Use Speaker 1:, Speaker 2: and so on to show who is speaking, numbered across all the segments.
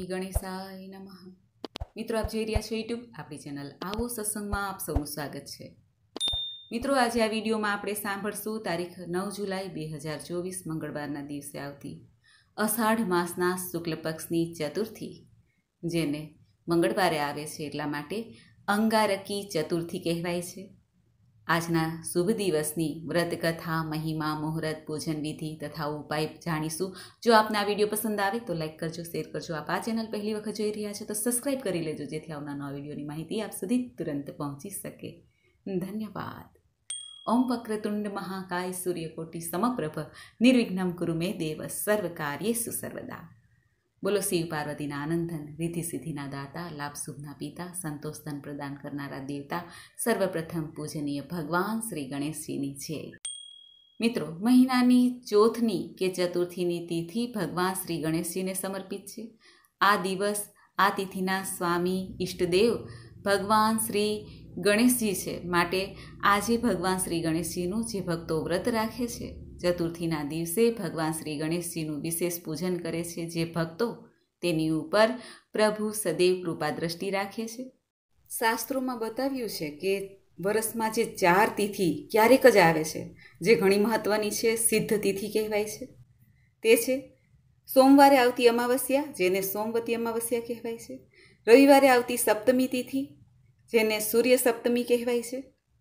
Speaker 1: શ્રી ગણેશાય નમઃ। મિત્રો, આપ જોઈ રહ્યા છો યુટ્યુબ આપણી ચેનલ આવો સત્સંગમાં આપ સૌનું સ્વાગત છે। મિત્રો, આજે આ વિડીયોમાં આપણે સાંભળશું તારીખ 9 જુલાઈ 2024 મંગળવારના દિવસે આવતી અષાઢ માસના શુક્લ પક્ષની ચતુર્થી, જેને મંગળવારે આવે છે એટલા માટે અંગારકી ચતુર્થી કહેવાય છે। આજના શુભ દિવસની વ્રત કથા, મહિમા, મુહૂર્ત, પૂજન વિધિ તથા ઉપાય જાણીશું। જો આપને આ વિડીયો પસંદ આવે તો લાઈક કરજો, શેર કરજો। આપ આ ચેનલ પહેલી વખત જોઈ રહ્યા છો તો સબસ્ક્રાઈબ કરી લેજો, જેથી આવનાર નવા વિડીયોની માહિતી આપ સુધી તુરંત પહોંચી શકે। ધન્યવાદ। ઓમ વક્રતુંડ મહાકાય સૂર્યકોટિ સમપ્રભ નિર્વિઘ્નમ કુરુ મે દેવ સર્વ કાર્યેષુ સર્વદા। બોલો શિવ પાર્વતીના આનંદન, રિદ્ધિ સિદ્ધિના દાતા, લાભ શુભના પિતા, સંતોષ ધન પ્રદાન કરનારા દેવતા, સર્વપ્રથમ પૂજનીય ભગવાન શ્રી ગણેશજીની જય। મિત્રો, મહિનાની ચોથની કે ચતુર્થીની તિથિ ભગવાન શ્રી ગણેશજીને સમર્પિત છે। આ દિવસ, આ તિથિના સ્વામી ઈષ્ટદેવ ભગવાન શ્રી ગણેશજી છે, માટે આજે ભગવાન શ્રી ગણેશજીનું જે ભક્તો વ્રત રાખે છે, ચતુર્થીના દિવસે ભગવાન શ્રી ગણેશજીનું વિશેષ પૂજન કરે છે જે ભક્તો, તેની ઉપર પ્રભુ સદૈવ કૃપા દ્રષ્ટિ રાખે છે। શાસ્ત્રોમાં બતાવ્યું છે કે વર્ષમાં જે 4 તિથિ ક્યારેક જ આવે છે, જે ઘણી મહત્વની છે, સિદ્ધ તિથિ કહેવાય છે। તે છે સોમવારે આવતી અમાવસ્યા, જેને સોમવતી અમાવસ્યા કહેવાય છે, રવિવારે આવતી સપ્તમી તિથિ, જેને સૂર્ય સપ્તમી કહેવાય છે,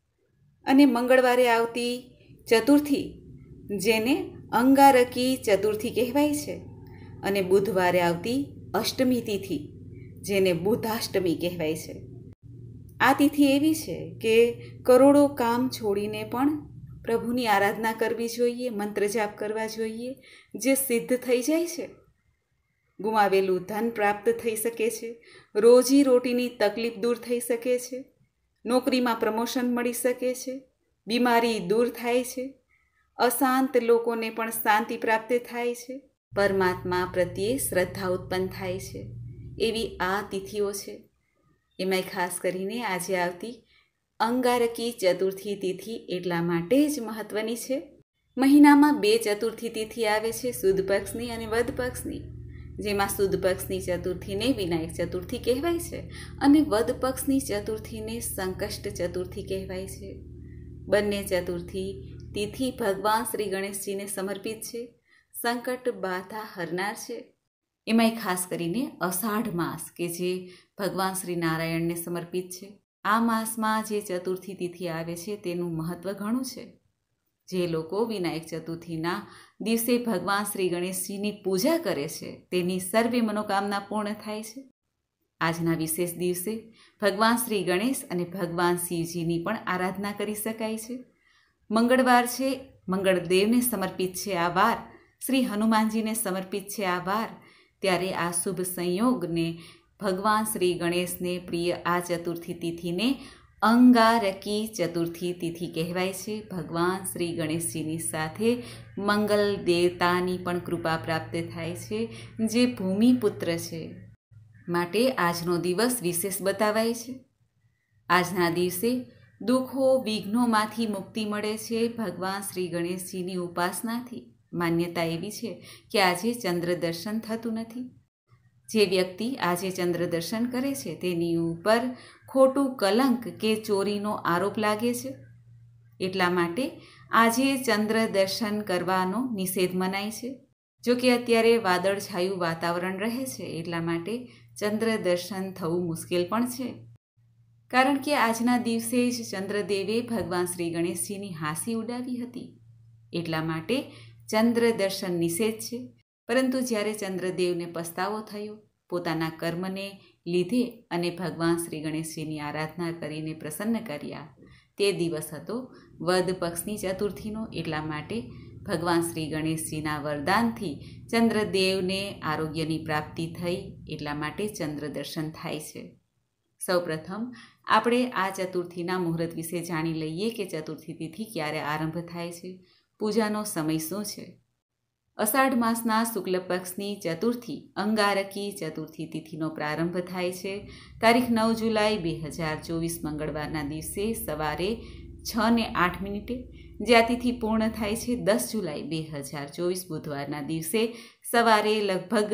Speaker 1: અને મંગળવારે આવતી ચતુર્થી, જેને અંગારકી ચતુર્થી કહેવાય છે, અને બુધવારે આવતી અષ્ટમી તિથિ, જેને બુધાષ્ટમી કહેવાય છે। આ તિથિ એવી છે કે કરોડો કામ છોડીને પણ પ્રભુની આરાધના કરવી જોઈએ, મંત્ર જાપ કરવા જોઈએ, જે સિદ્ધ થઈ જાય છે। ગુમાવેલું ધન પ્રાપ્ત થઈ શકે છે, રોજી રોટીની તકલીફ દૂર થઈ શકે છે, નોકરીમાં પ્રમોશન મળી શકે છે, બીમારી દૂર થાય છે, અશાંત લોકોને પણ શાંતિ પ્રાપ્ત થાય છે, પરમાત્મા પ્રત્યે શ્રદ્ધા ઉત્પન્ન થાય છે। એવી આ તિથિઓ છે। એમાંય ખાસ કરીને આજે આવતી અંગારકી ચતુર્થી તિથિ એટલા માટે જ મહત્વની છે। મહિનામાં 2 ચતુર્થી તિથિ આવે છે, સુદ પક્ષની અને વદ પક્ષની, જેમાં સુદ પક્ષની ચતુર્થીને વિનાયક ચતુર્થી કહેવાય છે અને વદ પક્ષની ચતુર્થીને સંકષ્ટ ચતુર્થી કહેવાય છે। બંને ચતુર્થી તિથિ ભગવાન શ્રી ગણેશજીને સમર્પિત છે, સંકટ બાધા હરનાર છે। એમાંય ખાસ કરીને અષાઢ માસ કે જે ભગવાન શ્રી નારાયણને સમર્પિત છે, આ માસમાં જે ચતુર્થી તિથિ આવે છે તેનું મહત્વ ઘણું છે। જે લોકો વિનાયક ચતુર્થીના દિવસે ભગવાન શ્રી ગણેશજીની પૂજા કરે છે, તેની સર્વે મનોકામના પૂર્ણ થાય છે। આજના વિશેષ દિવસે ભગવાન શ્રી ગણેશ અને ભગવાન શિવજીની પણ આરાધના કરી શકાય છે। મંગળવાર છે, મંગળદેવને સમર્પિત છે આ વાર, શ્રી હનુમાનજીને સમર્પિત છે આ વાર, ત્યારે આ શુભ સંયોગને ભગવાન શ્રી ગણેશને પ્રિય આ ચતુર્થી તિથિને અંગારકી ચતુર્થી તિથિ કહેવાય છે। ભગવાન શ્રી ગણેશજીની સાથે મંગલ દેવતાની પણ કૃપા પ્રાપ્ત થાય છે, જે ભૂમિપુત્ર છે, માટે આજનો દિવસ વિશેષ બતાવાય છે। આજના દિવસે દુઃખો, વિઘ્નોમાંથી મુક્તિ મળે છે ભગવાન શ્રી ગણેશજીની ઉપાસનાથી। માન્યતા એવી છે કે આજે ચંદ્ર દર્શન થતું નથી। જે વ્યક્તિ આજે ચંદ્ર દર્શન કરે છે તેની ઉપર ખોટું કલંક કે ચોરીનો આરોપ લાગે છે, એટલા માટે આજે ચંદ્ર દર્શન કરવાનો નિષેધ મનાય છે। જો કે અત્યારે વાદળછાયું વાતાવરણ રહે છે, એટલા માટે ચંદ્ર દર્શન થવું મુશ્કેલ પણ છે, કારણ કે આજના દિવસે જ ચંદ્રદેવે ભગવાન શ્રી ગણેશજીની હાંસી ઉડાવી હતી, એટલા માટે ચંદ્ર દર્શન નિષેધ છે। પરંતુ જ્યારે ચંદ્રદેવને પસ્તાવો થયો, પોતાના કર્મને લીધે અને ભગવાન શ્રી ગણેશજીની આરાધના કરીને પ્રસન્ન કર્યા, તે દિવસ હતો વદ પક્ષની ચતુર્થીનો, એટલા માટે ભગવાન શ્રી ગણેશજીના વરદાનથી ચંદ્રદેવને આરોગ્યની પ્રાપ્તિ થઈ, એટલા માટે ચંદ્ર દર્શન થાય છે। સૌપ્રથમ આપણે આ ચતુર્થીના મુહૂર્ત વિશે જાણી લઈએ કે ચતુર્થી તિથિ ક્યારે આરંભ થાય છે, પૂજાનો સમય શું છે। અષાઢ માસના શુક્લ પક્ષની ચતુર્થી અંગારકી ચતુર્થી તિથિનો પ્રારંભ થાય છે તારીખ 9 જુલાઈ 2024 મંગળવારના દિવસે સવારે 6:08 જે આ તિથિ પૂર્ણ થાય છે 10 જુલાઈ 2024 બુધવારના દિવસે સવારે લગભગ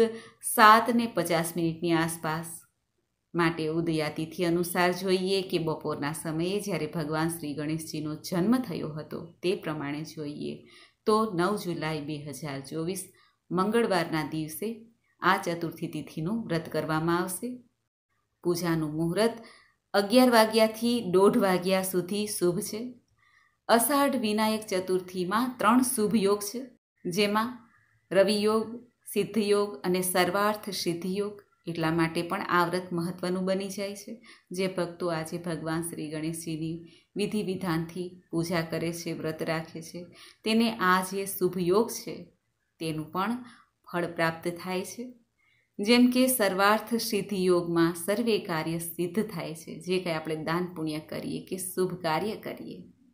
Speaker 1: 7:50 આસપાસ. માટે ઉદયા તિથિ અનુસાર જોઈએ કે બપોરના સમયે જ્યારે ભગવાન શ્રી ગણેશજીનો જન્મ થયો હતો તે પ્રમાણે જોઈએ તો 9 જુલાઈ 2024 મંગળવારના દિવસે આ ચતુર્થી તિથિનું વ્રત કરવામાં આવશે. પૂજાનું મુહૂર્ત 11 વાગ્યાથી 1:30 વાગ્યા સુધી શુભ છે. અષાઢ વિનાયક ચતુર્થીમાં 3 શુભ યોગ છે, જેમાં રવિ યોગ, સિદ્ધ યોગ અને સર્વાર્થ સિદ્ધિ યોગ. એટલા માટે પણ આ વ્રત મહત્વનું બની જાય છે. જે ભક્તો આજે ભગવાન શ્રી ગણેશજીની વિધિ વિધાનથી પૂજા કરે છે, વ્રત રાખે છે, તેને આ જે શુભ યોગ છે તેનું પણ ફળ પ્રાપ્ત થાય છે. જેમ કે સર્વાર્થ સિદ્ધિ યોગમાં સર્વે કાર્ય સિદ્ધ થાય છે. જે કંઈ આપણે દાન પુણ્ય કરીએ કે શુભ કાર્ય કરીએ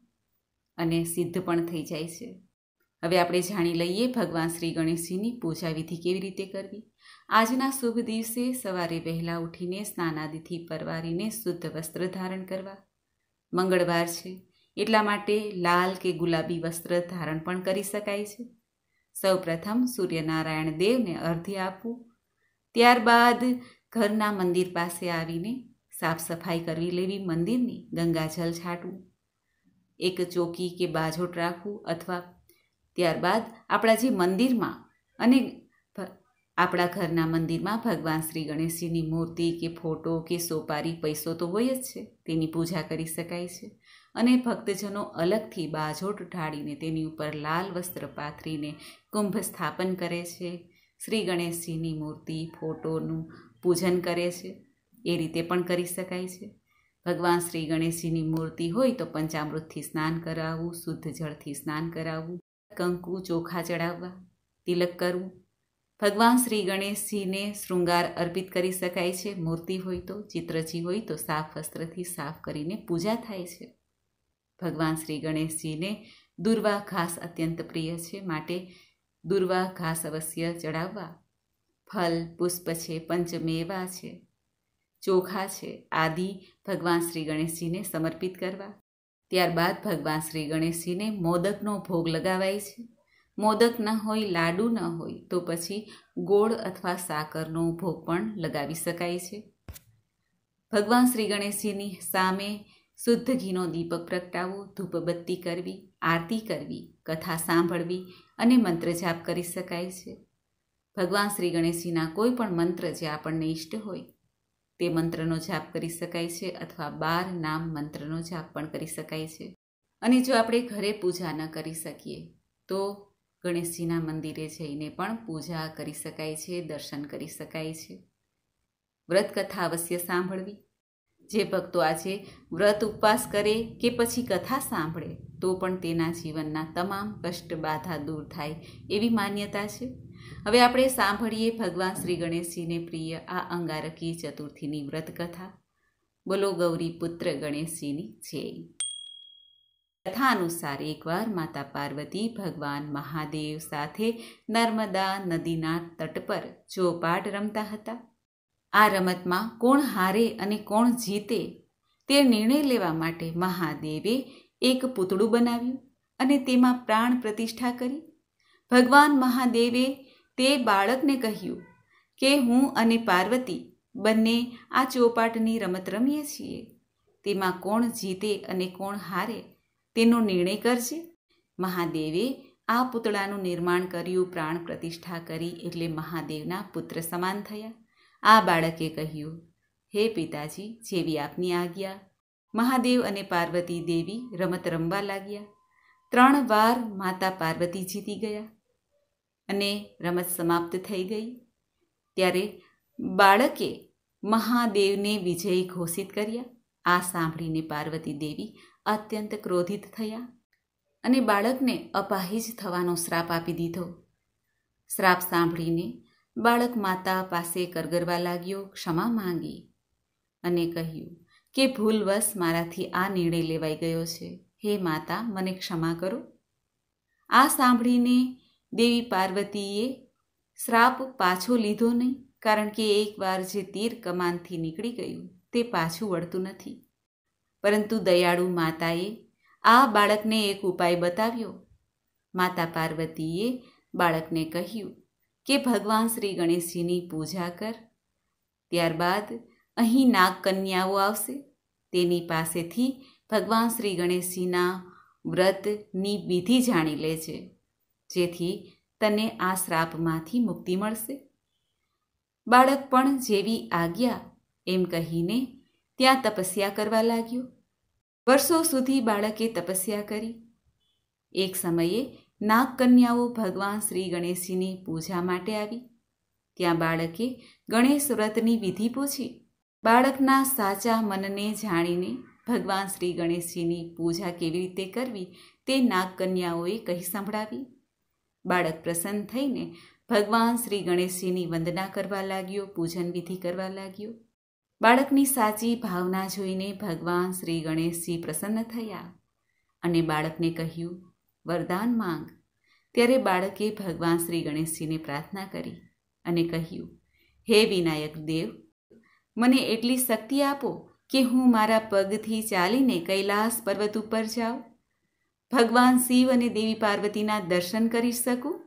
Speaker 1: અને સિદ્ધ પણ થઈ જાય છે. હવે આપણે જાણી લઈએ ભગવાન શ્રી ગણેશજીની પૂજા વિધિ કેવી રીતે કરવી. આજના શુભ દિવસે સવારે વહેલા ઉઠીને સ્નાનાદિથી પરવારીને શુદ્ધ વસ્ત્ર ધારણ કરવા. મંગળવાર છે એટલા માટે લાલ કે ગુલાબી વસ્ત્ર ધારણ પણ કરી શકાય છે. સૌ પ્રથમ સૂર્યનારાયણ દેવને અર્ધ્ય આપવું. ત્યારબાદ ઘરના મંદિર પાસે આવીને સાફ સફાઈ કરવી લેવી. મંદિરની ગંગાજળ છાંટવું, એક ચોકી કે બાજોટ રાખવું, અથવા ત્યારબાદ આપણા જે મંદિરમાં અને આપણા ઘરના મંદિરમાં ભગવાન શ્રી ગણેશજીની મૂર્તિ કે ફોટો કે સોપારી પૈસો તો હોય જ છે, તેની પૂજા કરી શકાય છે. અને ભક્તજનો અલગથી બાજોટ ઢાળીને તેની ઉપર લાલ વસ્ત્ર પાથરીને કુંભ સ્થાપન કરે છે. શ્રી ગણેશજીની મૂર્તિ, ફોટોનું પૂજન કરે છે. એ રીતે પણ કરી શકાય છે. ભગવાન શ્રી ગણેશજીની મૂર્તિ હોય તો પંચામૃતથી સ્નાન કરાવવું, શુદ્ધ જળથી સ્નાન કરાવવું, કંકુ ચોખા ચડાવવા, તિલક કરવું. ભગવાન શ્રી ગણેશજીને શૃંગાર અર્પિત કરી શકાય છે. મૂર્તિ હોય તો, ચિત્રજી હોય તો સાફ વસ્ત્રથી સાફ કરીને પૂજા થાય છે. ભગવાન શ્રી ગણેશજીને દુર્વા ઘાસ અત્યંત પ્રિય છે, માટે દુર્વા ઘાસ અવશ્ય ચડાવવા. ફલ, પુષ્પ છે, પંચમેવા છે, ચોખા છે, આદિ ભગવાન શ્રી ગણેશજીને સમર્પિત કરવા. ત્યારબાદ ભગવાન શ્રી ગણેશજીને મોદકનો ભોગ લગાવાય છે. મોદક ન હોય, લાડુ ન હોય તો પછી ગોળ અથવા સાકરનો ભોગ પણ લગાવી શકાય છે. ભગવાન શ્રી ગણેશજીની સામે શુદ્ધ ઘીનો દીપક પ્રગટાવવો, ધૂપબત્તી કરવી, આરતી કરવી, કથા સાંભળવી અને મંત્ર જાપ કરી શકાય છે. ભગવાન શ્રી ગણેશજીના કોઈ પણ મંત્ર જે આપણને ઇષ્ટ હોય તે મંત્રનો જાપ કરી શકાય છે, અથવા 12 નામ મંત્રનો જાપ પણ કરી શકાય છે. અને જો આપણે ઘરે પૂજા ન કરી શકીએ તો ગણેશજીના મંદિરે જઈને પણ પૂજા કરી શકાય છે, દર્શન કરી શકાય છે. વ્રત કથા અવશ્ય સાંભળવી. જે ભક્તો આજે વ્રત ઉપવાસ કરે કે પછી કથા સાંભળે તો પણ તેના જીવનના તમામ કષ્ટ બાધા દૂર થાય એવી માન્યતા છે. હવે આપણે સાંભળીએ ભગવાન શ્રી ગણેશજીને પ્રિય આ અંગારકી ચતુર્થીની વ્રત કથા. બોલો ગૌરી પુત્ર ગણેશજીની જય. કથા અનુસાર એકવાર માતા પાર્વતી ભગવાન મહાદેવ સાથે નર્મદા નદીના તટ પર ચોપાટ રમતા હતા. આ રમતમાં કોણ હારે અને કોણ જીતે તે નિર્ણય લેવા માટે મહાદેવે એક પૂતળું બનાવ્યું અને તેમાં પ્રાણ પ્રતિષ્ઠા કરી. ભગવાન મહાદેવે તે બાળકને કહ્યું કે હું અને પાર્વતી બંને આ ચોપાટની રમત રમીએ છીએ. તેમાં કોણ જીતે અને કોણ હારે તેનો નિર્ણય કરજે. મહાદેવે આ પૂતળાનું નિર્માણ કર્યું, પ્રાણ પ્રતિષ્ઠા કરી એટલે મહાદેવના પુત્ર સમાન થયા. આ બાળકે કહ્યું, હે પિતાજી, જેવી આપની આજ્ઞા. મહાદેવ અને પાર્વતી દેવી રમત રમવા લાગ્યા. 3 વાર માતા પાર્વતી જીતી ગયા અને રમત સમાપ્ત થઈ ગઈ. ત્યારે બાળકે મહાદેવને વિજયી ઘોષિત કર્યા. આ સાંભળીને પાર્વતી દેવી અત્યંત ક્રોધિત થયા અને બાળકને અપાહિજ થવાનો શ્રાપ આપી દીધો. શ્રાપ સાંભળીને બાળક માતા પાસે કરગરવા લાગ્યો, ક્ષમા માંગી અને કહ્યું કે ભૂલવશ મારાથી આ નિર્ણય લેવાઈ ગયો છે. હે માતા, મને ક્ષમા કરો. આ સાંભળીને દેવી પાર્વતીએ શ્રાપ પાછો લીધો નહીં, કારણ કે એકવાર જે તીર કમાનથી નીકળી ગયું તે પાછું વળતું નથી. પરંતુ દયાળુ માતાએ આ બાળકને એક ઉપાય બતાવ્યો. માતા પાર્વતીએ બાળકને કહ્યું કે ભગવાન શ્રી ગણેશજીની પૂજા કર. ત્યારબાદ અહીં નાગકન્યાઓ આવશે. તેની પાસેથી ભગવાન શ્રી ગણેશજીના વ્રતની વિધિ જાણી લેજે, જેથી તને આ શ્રાપમાંથી મુક્તિ મળશે. બાળક પણ જેવી આજ્ઞા એમ કહીને ત્યાં તપસ્યા કરવા લાગ્યો. વર્ષો સુધી બાળકે તપસ્યા કરી. એક સમયે નાગકન્યાઓ ભગવાન શ્રી ગણેશજીની પૂજા માટે આવી. ત્યાં બાળકે ગણેશ વ્રતની વિધિ પૂછી. બાળકના સાચા મનને જાણીને ભગવાન શ્રી ગણેશજીની પૂજા કેવી રીતે કરવી તે નાગકન્યાઓએ કહી સંભળાવી. બાળક પ્રસન્ન થઈને ભગવાન શ્રી ગણેશજીની વંદના કરવા લાગ્યો, પૂજન વિધિ કરવા લાગ્યો. બાળકની સાચી ભાવના જોઈને ભગવાન શ્રી ગણેશજી પ્રસન્ન થયા અને બાળકને કહ્યું, વરદાન માંગ. ત્યારે બાળકે ભગવાન શ્રી ગણેશજીને પ્રાર્થના કરી અને કહ્યું, હે વિનાયક દેવ, મને એટલી શક્તિ આપો કે હું મારા પગથી ચાલીને કૈલાસ પર્વત ઉપર જાઉં, ભગવાન શિવ અને દેવી પાર્વતીના દર્શન કરી શકું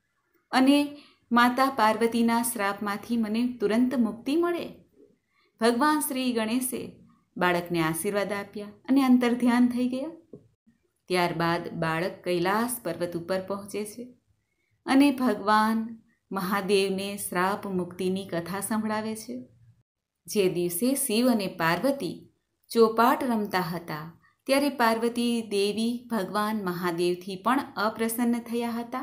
Speaker 1: અને માતા પાર્વતીના શ્રાપમાંથી મને તુરંત મુક્તિ મળે. ભગવાન શ્રી ગણેશે બાળકને આશીર્વાદ આપ્યા અને અંતર્ધ્યાન થઈ ગયા. ત્યારબાદ બાળક કૈલાસ પર્વત ઉપર પહોંચે છે અને ભગવાન મહાદેવને શ્રાપ મુક્તિની કથા સંભળાવે છે. જે દિવસે શિવ અને પાર્વતી ચોપાટ રમતા હતા ત્યારે પાર્વતી દેવી ભગવાન મહાદેવથી પણ અપ્રસન્ન થયા હતા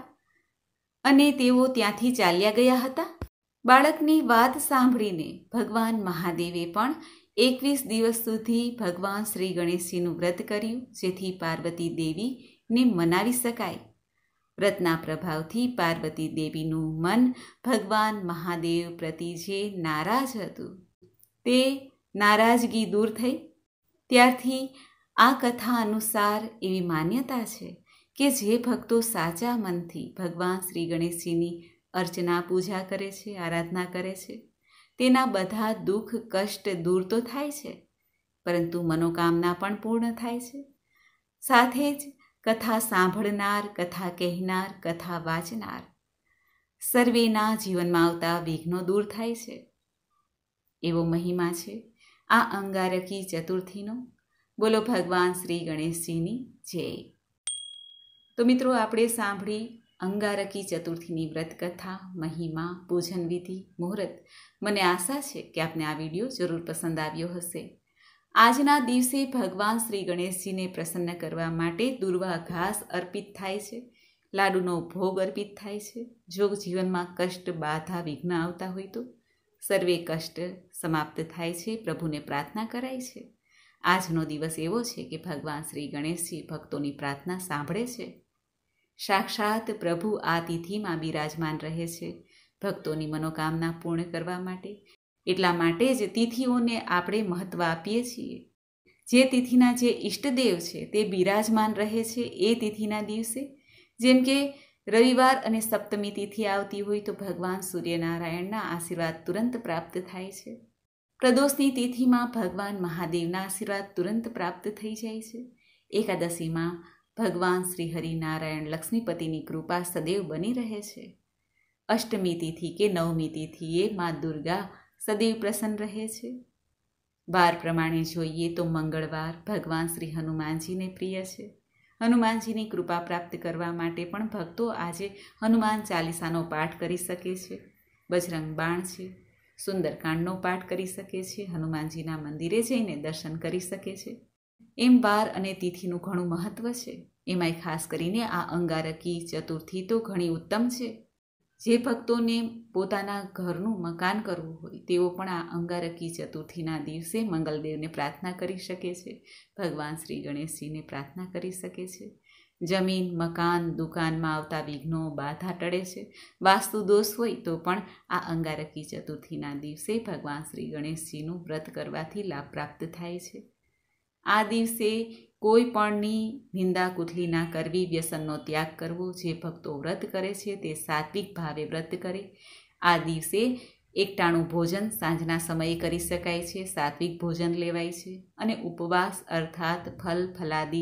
Speaker 1: અને તેઓ ત્યાંથી ચાલ્યા ગયા હતા. બાળકની વાત સાંભળીને ભગવાન મહાદેવે પણ 21 દિવસ સુધી ભગવાન શ્રી ગણેશજીનું વ્રત કર્યું, જેથી પાર્વતી દેવીને મનાવી શકાય. વ્રતના પ્રભાવથી પાર્વતી દેવીનું મન ભગવાન મહાદેવ પ્રતિ જે નારાજ હતું તે નારાજગી દૂર થઈ. ત્યારથી આ કથા અનુસાર એવી માન્યતા છે કે જે ભક્તો સાચા મનથી ભગવાન શ્રી ગણેશજીની અર્ચના પૂજા કરે છે, આરાધના કરે છે, તેના બધા દુઃખ કષ્ટ દૂર તો થાય છે, પરંતુ મનોકામના પણ પૂર્ણ થાય છે. સાથે જ કથા સાંભળનાર, કથા કહેનાર, કથા વાંચનાર સર્વેના જીવનમાં આવતા વિઘ્નો દૂર થાય છે. એવો મહિમા છે આ અંગારકી ચતુર્થીનો. બોલો ભગવાન શ્રી ગણેશજીની જય. તો મિત્રો, આપણે સાંભળી અંગારકી ચતુર્થીની વ્રતકથા, મહિમા, પૂજન વિધિ, મુહૂર્ત. મને આશા છે કે આપને આ વિડીયો જરૂર પસંદ આવ્યો હશે. આજના દિવસે ભગવાન શ્રી ગણેશજીને પ્રસન્ન કરવા માટે દુર્વા ઘાસ અર્પિત થાય છે, લાડુનો ભોગ અર્પિત થાય છે. જો જીવનમાં કષ્ટ, બાધા, વિઘ્ન આવતા હોય તો સર્વે કષ્ટ સમાપ્ત થાય છે, પ્રભુને પ્રાર્થના કરાય છે. આજનો દિવસ એવો છે કે ભગવાન શ્રી ગણેશજી ભક્તોની પ્રાર્થના સાંભળે છે. સાક્ષાત પ્રભુ આ તિથિમાં બિરાજમાન રહે છે ભક્તોની મનોકામના પૂર્ણ કરવા માટે. એટલા માટે જ તિથિઓને આપણે મહત્ત્વ આપીએ છીએ. જે તિથિના જે ઈષ્ટદેવ છે તે બિરાજમાન રહે છે એ તિથિના દિવસે. જેમ કે રવિવાર અને સપ્તમી તિથિ આવતી હોય તો ભગવાન સૂર્યનારાયણના આશીર્વાદ તુરંત પ્રાપ્ત થાય છે. પ્રદોષની તિથિમાં ભગવાન મહાદેવના આશીર્વાદ તુરંત પ્રાપ્ત થઈ જાય છે. એકાદશીમાં ભગવાન શ્રી હરિનારાયણ લક્ષ્મીપતિની કૃપા સદૈવ બની રહે છે. અષ્ટમી તિથિ કે નવમી તિથિએ મા દુર્ગા સદૈવ પ્રસન્ન રહે છે. વાર પ્રમાણે જોઈએ તો મંગળવાર ભગવાન શ્રી હનુમાનજીને પ્રિય છે. હનુમાનજીની કૃપા પ્રાપ્ત કરવા માટે પણ ભક્તો આજે હનુમાન ચાલીસાનો પાઠ કરી શકે છે. બજરંગ બાણ છે, સુંદરકાંડનો પાઠ કરી શકે છે, હનુમાનજીના મંદિરે જઈને દર્શન કરી શકે છે. એમ વાર અને તિથિનું ઘણું મહત્ત્વ છે. એમાંય ખાસ કરીને આ અંગારકી ચતુર્થી તો ઘણી ઉત્તમ છે. જે ભક્તોને પોતાના ઘરનું મકાન કરવું હોય તેઓ પણ આ અંગારકી ચતુર્થીના દિવસે મંગલદેવને પ્રાર્થના કરી શકે છે, ભગવાન શ્રી ગણેશજીને પ્રાર્થના કરી શકે છે. જમીન, મકાન, દુકાનમાં આવતા વિઘ્નો, બાધા ટળે છે. વાસ્તુ દોષ હોય તો પણ આ અંગારકી ચતુર્થીના દિવસે ભગવાન શ્રી ગણેશજીનું વ્રત કરવાથી લાભ પ્રાપ્ત થાય છે. આ દિવસે કોઈ પણની નિંદા કુથલી ના કરવી, વ્યસનનો ત્યાગ કરવો. જે ભક્તો વ્રત કરે છે તે સાત્વિક ભાવે વ્રત કરે. આ દિવસે એકટાણું ભોજન સાંજના સમયે કરી શકાય છે, સાત્વિક ભોજન લેવાય છે અને ઉપવાસ અર્થાત ફલ ફલાદી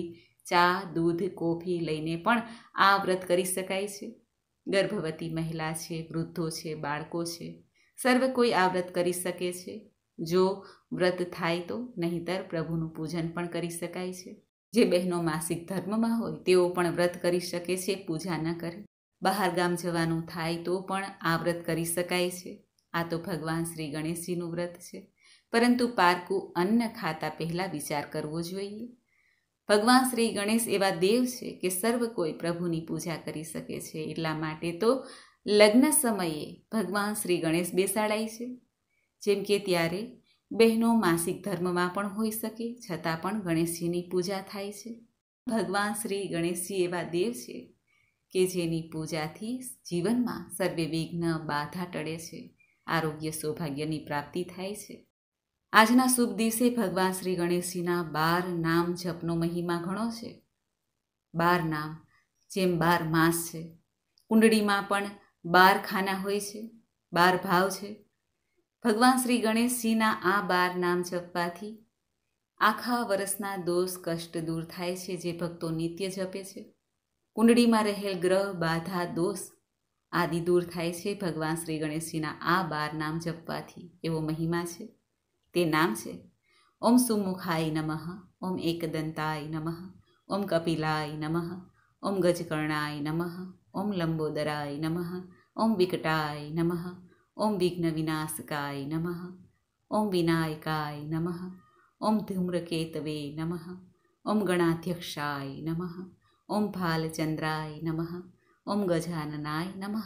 Speaker 1: ચા, દૂધ, કોફી લઈને પણ આ વ્રત કરી શકાય છે. ગર્ભવતી મહિલા છે, વૃદ્ધો છે, બાળકો છે, સર્વ કોઈ આ વ્રત કરી શકે છે. જો વ્રત થાય તો, નહીંતર પ્રભુનું પૂજન પણ કરી શકાય છે. જે બહેનો માસિક ધર્મમાં હોય તેઓ પણ વ્રત કરી શકે છે, પૂજા ન કરે. બહાર ગામ જવાનું થાય તો પણ આ વ્રત કરી શકાય છે. આ તો ભગવાન શ્રી ગણેશજીનું વ્રત છે. પરંતુ પારકું અન્ન ખાતા પહેલા વિચાર કરવો જોઈએ. ભગવાન શ્રી ગણેશ એવા દેવ છે કે સર્વ કોઈ પ્રભુની પૂજા કરી શકે છે. એટલા માટે તો લગ્ન સમયે ભગવાન શ્રી ગણેશ બેસાડાય છે. જેમ કે ત્યારે બહેનો માસિક ધર્મમાં પણ હોઈ શકે, છતાં પણ ગણેશજીની પૂજા થાય છે. ભગવાન શ્રી ગણેશજી એવા દેવ છે કે જેની પૂજાથી જીવનમાં સર્વે વિઘ્ન બાધા ટળે છે, આરોગ્ય સૌભાગ્યની પ્રાપ્તિ થાય છે. આજના શુભ દિવસે ભગવાન શ્રી ગણેશજીના 12 નામ જપનો મહિમા ઘણો છે. 12 નામ જેમ 12 માસ છે, કુંડળીમાં પણ 12 ખાના હોય છે, 12 ભાવ છે. ભગવાન શ્રી ગણેશજીના આ 12 નામ જપવાથી આખા વર્ષના દોષ કષ્ટ દૂર થાય છે, જે ભક્તો નિત્ય જપે છે. કુંડળીમાં રહેલ ગ્રહ બાધા દોષ આદિ દૂર થાય છે ભગવાન શ્રી ગણેશજીના આ 12 નામ જપવાથી. એવો મહિમા છે. તે નામ છે ઓમ સુમુખાય નમઃ, ઓમ એકદંતાય નમઃ, ઓમ કપિલાય નમઃ, ઓમ ગજકર્ણાય નમઃ, ઓમ લંબોદરાય નમઃ, ઓમ વિકટાય નમઃ, ઓમ વિઘ્ન વિનાશકાય નમઃ, ઓમ વિનાયકાય નમઃ, ઓમ ધૂમ્રકેતવે નમઃ, ઓમ ગણાધ્યક્ષાય નમઃ, ઓમ ભાલચંદ્રાય નમઃ, ઓમ ગજાનનાય નમઃ.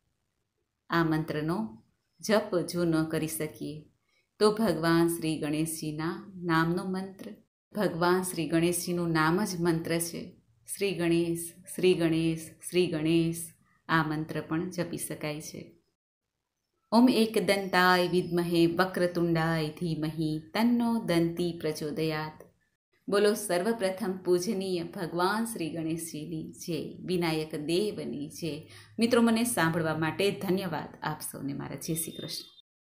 Speaker 1: આ મંત્રનો જપ જો ન કરી શકીએ તો ભગવાન શ્રી ગણેશજીના નામનો મંત્ર, ભગવાન શ્રી ગણેશજીનું નામ જ મંત્ર છે. શ્રી ગણેશ, શ્રી ગણેશ, શ્રી ગણેશ આ મંત્ર પણ જપી શકાય છે. ઓમ એકદંતાય વિદ્મહે વક્રતુંડાય ધીમહિ તન્નો દંતી પ્રચોદયાત. બોલો સર્વપ્રથમ પૂજનીય ભગવાન શ્રી ગણેશજીની જય, વિનાયક દેવની જય. મિત્રો, મને સાંભળવા માટે ધન્યવાદ. આપ સૌને મારા જય શ્રી કૃષ્ણ.